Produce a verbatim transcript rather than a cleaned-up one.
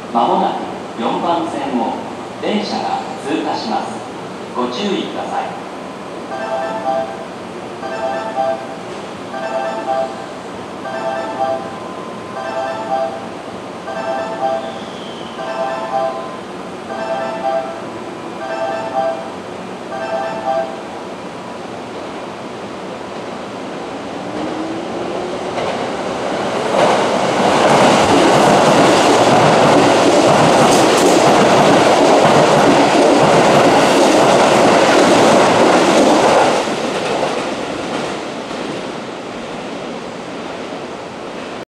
まもなくよんばん線を電車が通過します。ご注意ください。